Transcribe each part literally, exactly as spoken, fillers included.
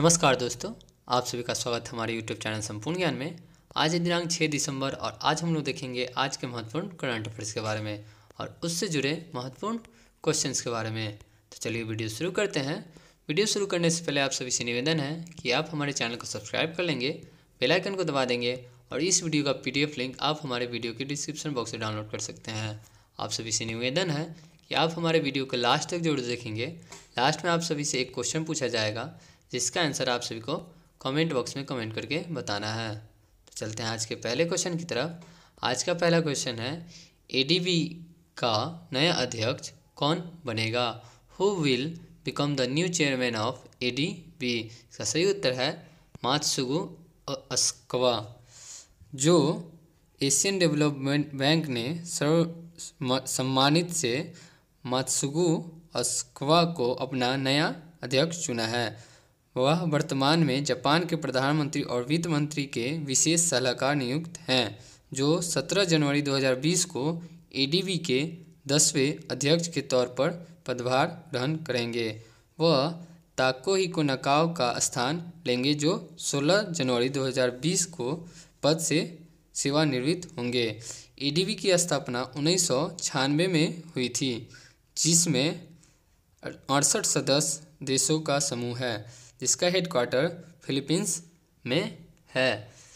नमस्कार दोस्तों, आप सभी का स्वागत है हमारे यूट्यूब चैनल संपूर्ण ज्ञान में। आज है दिनांक छः दिसंबर और आज हम लोग देखेंगे आज के महत्वपूर्ण करंट अफेयर्स के बारे में और उससे जुड़े महत्वपूर्ण क्वेश्चंस के बारे में। तो चलिए वीडियो शुरू करते हैं। वीडियो शुरू करने से पहले आप सभी से निवेदन है कि आप हमारे चैनल को सब्सक्राइब कर लेंगे, बेल आइकन को दबा देंगे और इस वीडियो का पी डी एफ लिंक आप हमारे वीडियो के डिस्क्रिप्शन बॉक्स से डाउनलोड कर सकते हैं। आप सभी से निवेदन है कि आप हमारे वीडियो को लास्ट तक जरूर देखेंगे। लास्ट में आप सभी से एक क्वेश्चन पूछा जाएगा जिसका आंसर आप सभी को कमेंट बॉक्स में कमेंट करके बताना है। तो चलते हैं आज के पहले क्वेश्चन की तरफ। आज का पहला क्वेश्चन है, ए डी बी का नया अध्यक्ष कौन बनेगा? Who will become the new chairman of A D B? इसका सही उत्तर है मात्सुगु अस्कवा, जो एशियन डेवलपमेंट बैंक ने सर्व सम्मानित से मात्सुगु अस्कवा को अपना नया अध्यक्ष चुना है। वह वर्तमान में जापान के प्रधानमंत्री और वित्त मंत्री के विशेष सलाहकार नियुक्त हैं, जो सत्रह जनवरी दो हज़ार बीस को ए डी बी के दसवें अध्यक्ष के तौर पर पदभार ग्रहण करेंगे। वह ताकोहिको नकाओ का स्थान लेंगे, जो सोलह जनवरी दो हज़ार बीस को पद से सेवानिवृत्त होंगे। ए डी बी की स्थापना उन्नीस सौ छियानवे में हुई थी, जिसमें अड़सठ सदस्य देशों का समूह है, जिसका हेडक्वार्टर फिलीपींस में है।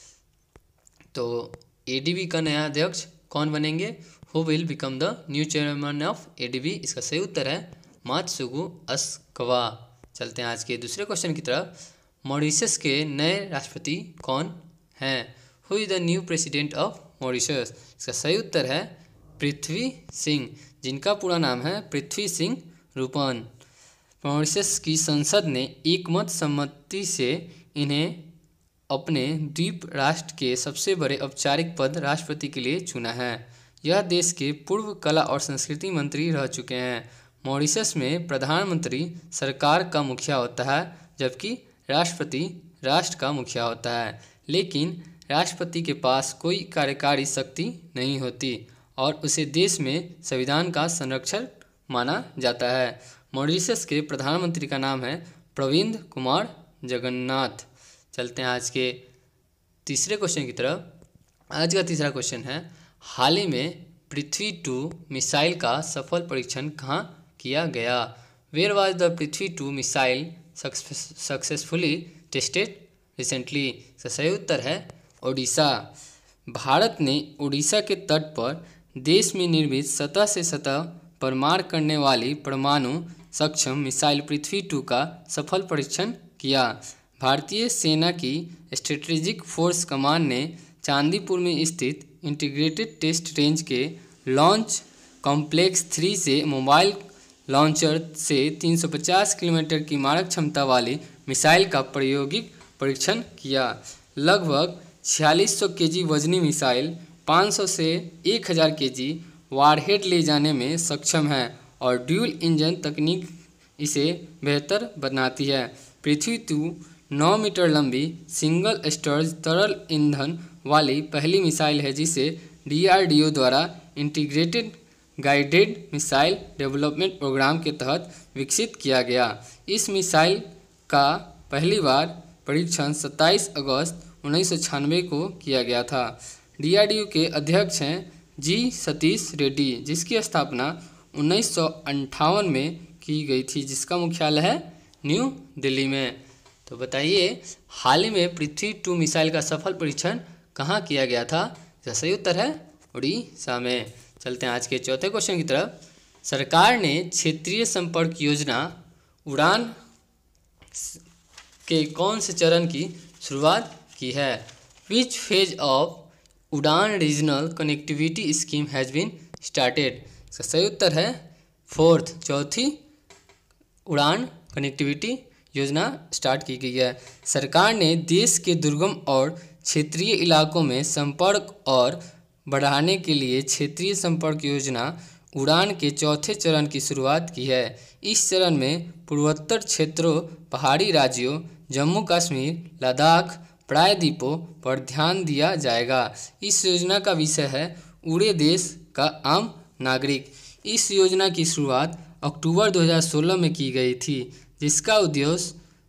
तो ए डी बी का नया अध्यक्ष कौन बनेंगे? Who will become the new chairman of A D B? इसका सही उत्तर है मात्सुगु अस्कवा। चलते हैं आज के दूसरे क्वेश्चन की तरफ। मॉरिशस के नए राष्ट्रपति कौन हैं? Who is the new president of Mauritius? इसका सही उत्तर है पृथ्वी सिंह, जिनका पूरा नाम है पृथ्वी सिंह रूपन। मॉरिशस की संसद ने एकमत सम्मति से इन्हें अपने द्वीप राष्ट्र के सबसे बड़े औपचारिक पद राष्ट्रपति के लिए चुना है। यह देश के पूर्व कला और संस्कृति मंत्री रह चुके हैं। मॉरिशस में प्रधानमंत्री सरकार का मुखिया होता है, जबकि राष्ट्रपति राष्ट्र का मुखिया होता है, लेकिन राष्ट्रपति के पास कोई कार्यकारी शक्ति नहीं होती और उसे देश में संविधान का संरक्षक माना जाता है। मॉरिशस के प्रधानमंत्री का नाम है प्रविंद कुमार जगन्नाथ। चलते हैं आज के तीसरे क्वेश्चन की तरफ। आज का तीसरा क्वेश्चन है, हाल ही में पृथ्वी टू मिसाइल का सफल परीक्षण कहाँ किया गया? Where was the Prithvi two missile successfully tested recently? इसका सही उत्तर है ओडिशा। भारत ने ओडिशा के तट पर देश में निर्मित सतह से सतह पर मार करने वाली परमाणु सक्षम मिसाइल पृथ्वी टू का सफल परीक्षण किया। भारतीय सेना की स्ट्रेटेजिक फोर्स कमांड ने चांदीपुर में स्थित इंटीग्रेटेड टेस्ट रेंज के लॉन्च कॉम्प्लेक्स थ्री से मोबाइल लॉन्चर से तीन सौ पचास किलोमीटर की मारक क्षमता वाली मिसाइल का प्रायोगिक परीक्षण किया। लगभग छियालीस सौ के जी वजनी मिसाइल पाँच सौ से एक हज़ार के जी वारहेड ले जाने में सक्षम है और ड्यूल इंजन तकनीक इसे बेहतर बनाती है। पृथ्वी टू नौ मीटर लंबी सिंगल स्टोरेज तरल ईंधन वाली पहली मिसाइल है, जिसे डी आर डी ओ द्वारा integrated guided missile development programme के तहत विकसित किया गया। इस मिसाइल का पहली बार परीक्षण सत्ताईस अगस्त उन्नीस सौ छियानवे को किया गया था। डी आर डी ओ के अध्यक्ष हैं जी सतीश रेड्डी, जिसकी स्थापना उन्नीस सौ अंठावन में की गई थी, जिसका मुख्यालय है न्यू दिल्ली में। तो बताइए, हाल ही में पृथ्वी टू मिसाइल का सफल परीक्षण कहाँ किया गया था? इसका सही उत्तर है उड़ीसा में। चलते हैं आज के चौथे क्वेश्चन की तरफ। सरकार ने क्षेत्रीय संपर्क योजना उड़ान के कौन से चरण की शुरुआत की है? Which phase of Udan regional connectivity scheme has been started? इसका सही उत्तर है फोर्थ, चौथी उड़ान कनेक्टिविटी योजना स्टार्ट की गई है। सरकार ने देश के दुर्गम और क्षेत्रीय इलाकों में संपर्क और बढ़ाने के लिए क्षेत्रीय संपर्क योजना उड़ान के चौथे चरण की शुरुआत की है। इस चरण में पूर्वोत्तर क्षेत्रों, पहाड़ी राज्यों, जम्मू कश्मीर, लद्दाख, प्रायद्वीपों पर ध्यान दिया जाएगा। इस योजना का विषय है उड़े देश का आम नागरिक। इस योजना की शुरुआत अक्टूबर दो हज़ार सोलह में की गई थी, जिसका उद्देश्य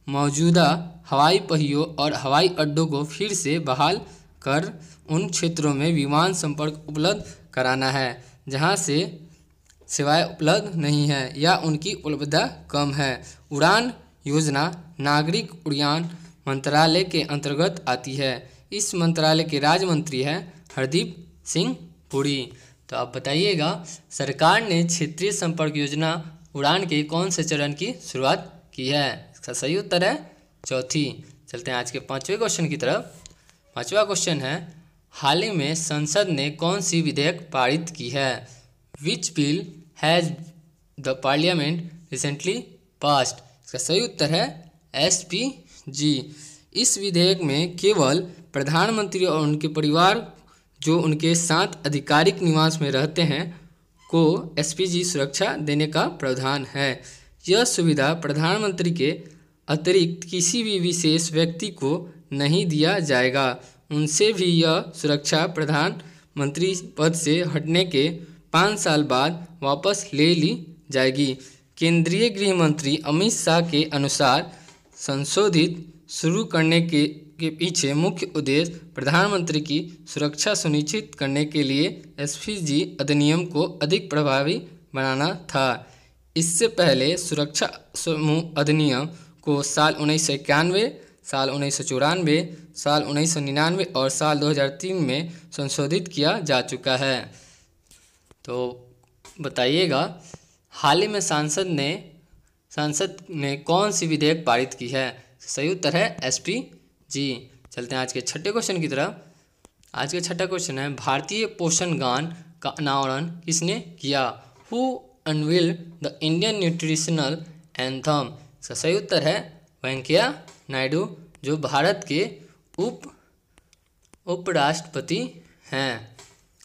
मौजूदा हवाई पहियों और हवाई अड्डों को फिर से बहाल कर उन क्षेत्रों में विमान संपर्क उपलब्ध कराना है जहां से सेवाएं उपलब्ध नहीं हैं या उनकी उपलब्धता कम है। उड़ान योजना नागरिक उड्डयन मंत्रालय के अंतर्गत आती है। इस मंत्रालय के राज्य मंत्री हैं हरदीप सिंह पुरी। तो आप बताइएगा, सरकार ने क्षेत्रीय संपर्क योजना उड़ान के कौन से चरण की शुरुआत की है? इसका सही उत्तर है चौथी। चलते हैं आज के पांचवें क्वेश्चन की तरफ। पांचवा क्वेश्चन है, हाल ही में संसद ने कौन सी विधेयक पारित की है? Which bill has the parliament recently passed? इसका सही उत्तर है एस पी जी। इस विधेयक में केवल प्रधानमंत्री और उनके परिवार जो उनके साथ आधिकारिक निवास में रहते हैं को एस पी जी सुरक्षा देने का प्रावधान है। यह सुविधा प्रधानमंत्री के अतिरिक्त किसी भी विशेष व्यक्ति को नहीं दिया जाएगा। उनसे भी यह सुरक्षा प्रधानमंत्री पद से हटने के पाँच साल बाद वापस ले ली जाएगी। केंद्रीय गृह मंत्री अमित शाह के अनुसार संशोधित शुरू करने के के पीछे मुख्य उद्देश्य प्रधानमंत्री की सुरक्षा सुनिश्चित करने के लिए एस पी जी अधिनियम को अधिक प्रभावी बनाना था। इससे पहले सुरक्षा समूह अधिनियम को साल उन्नीस सौ इक्यानवे, साल उन्नीस सौ चौरानवे, साल उन्नीस सौ निन्यानवे और साल दो हज़ार तीन में संशोधित किया जा चुका है। तो बताइएगा, हाल ही में सांसद ने संसद ने कौन सी विधेयक पारित की है? सही उत्तर है एस पी जी। चलते हैं आज के छठे क्वेश्चन की तरफ। आज का छठा क्वेश्चन है, भारतीय पोषण गान का अनावरण किसने किया? Who unveiled the Indian nutritional anthem? इसका सही उत्तर है वेंकैया नायडू, जो भारत के उप उपराष्ट्रपति हैं।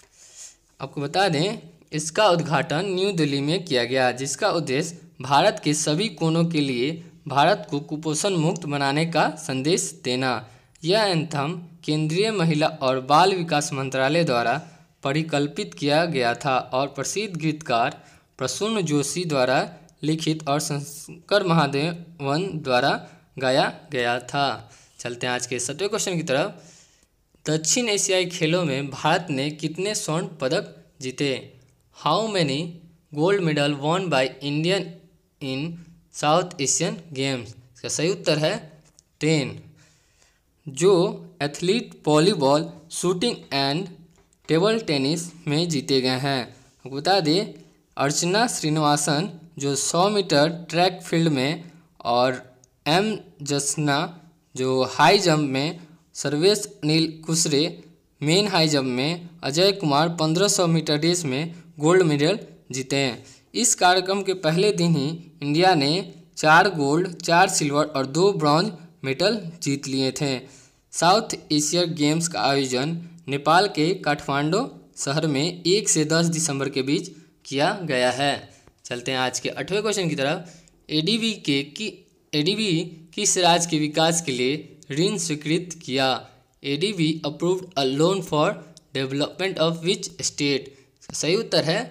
आपको बता दें, इसका उद्घाटन न्यू दिल्ली में किया गया, जिसका उद्देश्य भारत के सभी कोनों के लिए भारत को कुपोषण मुक्त बनाने का संदेश देना। यह एंथम केंद्रीय महिला और बाल विकास मंत्रालय द्वारा परिकल्पित किया गया था और प्रसिद्ध गीतकार प्रसून जोशी द्वारा लिखित और शंकर महादेवन द्वारा गाया गया था। चलते हैं आज के सातवें क्वेश्चन की तरफ। दक्षिण एशियाई खेलों में भारत ने कितने स्वर्ण पदक जीते? How many gold medal won by Indian in South Asian games? इसका सही उत्तर है टेन। जो athlete volleyball, shooting and table tennis में जीते गए हैं। आपको बता दें, अर्चना श्रीनिवासन जो सौ मीटर ट्रैक फील्ड में और एम जसना जो हाई जंप में, Sarvesh Anil Kushare men high jump में, अजय कुमार पंद्रह सौ मीटर रेस में गोल्ड मेडल जीते हैं। इस कार्यक्रम के पहले दिन ही इंडिया ने चार गोल्ड, चार सिल्वर और दो ब्रॉन्ज मेडल जीत लिए थे। साउथ एशिया गेम्स का आयोजन नेपाल के काठमांडू शहर में एक से दस दिसंबर के बीच किया गया है। चलते हैं आज के आठवें क्वेश्चन की तरफ। एडीबी के की एडीबी किस राज्य के विकास के लिए ऋण स्वीकृत किया? ADB approved a loan for development of which state? सही उत्तर है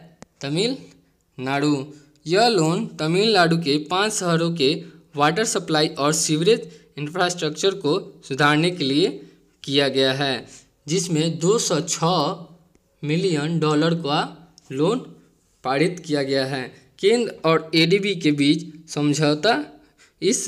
तमिलनाडु। यह लोन तमिलनाडु के पांच शहरों के वाटर सप्लाई और सीवरेज इंफ्रास्ट्रक्चर को सुधारने के लिए किया गया है, जिसमें दो सौ छह मिलियन डॉलर का लोन पारित किया गया है। केंद्र और एडीबी के बीच समझौता इस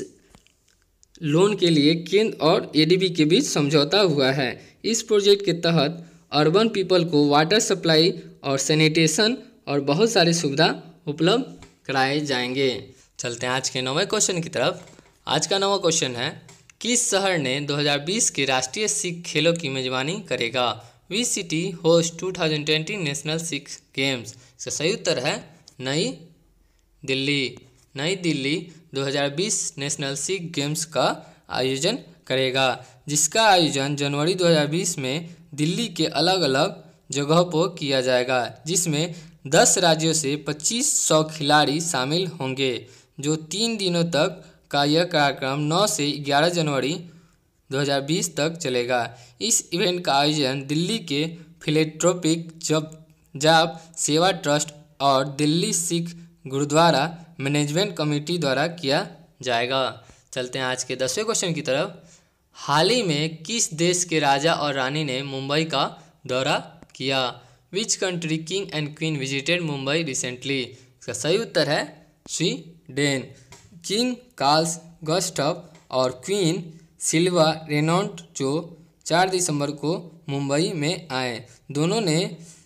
लोन के लिए केंद्र और एडीबी के बीच समझौता हुआ है। इस प्रोजेक्ट के तहत अर्बन पीपल को वाटर सप्लाई और सैनिटेशन और बहुत सारी सुविधा उपलब्ध कराए जाएंगे। चलते हैं आज के नौवें क्वेश्चन की तरफ। आज का नौवां क्वेश्चन है, किस शहर ने दो हज़ार बीस के राष्ट्रीय सिख खेलों की मेजबानी करेगा? Which city host two thousand twenty national Sikh games? इसका सही उत्तर है नई दिल्ली। नई दिल्ली दो हज़ार बीस नेशनल सिख गेम्स का आयोजन करेगा, जिसका आयोजन जनवरी दो हज़ार बीस में दिल्ली के अलग अलग जगहों पर किया जाएगा, जिसमें दस राज्यों से पच्चीस सौ खिलाड़ी शामिल होंगे। जो तीन दिनों तक का यह कार्यक्रम नौ से ग्यारह जनवरी दो हज़ार बीस तक चलेगा। इस इवेंट का आयोजन दिल्ली के फिलेंथ्रोपिक जब जाप सेवा ट्रस्ट और दिल्ली सिख गुरुद्वारा मैनेजमेंट कमेटी द्वारा किया जाएगा। चलते हैं आज के दसवें क्वेश्चन की तरफ। हाल ही में किस देश के राजा और रानी ने मुंबई का दौरा किया? Which country king and queen visited Mumbai recently? इसका सही उत्तर है स्वीडन। किंग कार्ल गुस्ताव और क्वीन सिल्वा रेनॉल्ट जो चार दिसंबर को मुंबई में आए। दोनों ने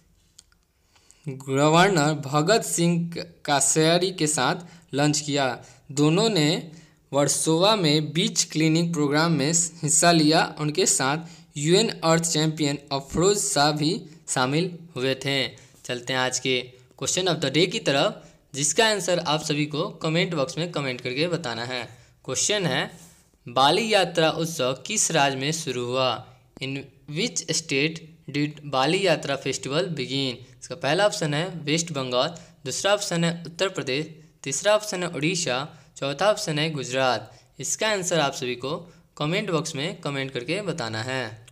गवर्नर भगत सिंह कासेरी के साथ लंच किया। दोनों ने वर्सोवा में बीच क्लीनिंग प्रोग्राम में हिस्सा लिया। उनके साथ UN earth champion Afroz Shah भी शामिल हुए थे। चलते हैं आज के क्वेश्चन ऑफ द डे की तरफ, जिसका आंसर आप सभी को कमेंट बॉक्स में कमेंट करके बताना है। क्वेश्चन है, बाली यात्रा उत्सव किस राज्य में शुरू हुआ? इन विच स्टेट डिड बाली यात्रा फेस्टिवल बिगिन? इसका पहला ऑप्शन है वेस्ट बंगाल, दूसरा ऑप्शन है उत्तर प्रदेश, तीसरा ऑप्शन है उड़ीसा, चौथा ऑप्शन है गुजरात। इसका आंसर आप सभी को कमेंट बॉक्स में कमेंट करके बताना है।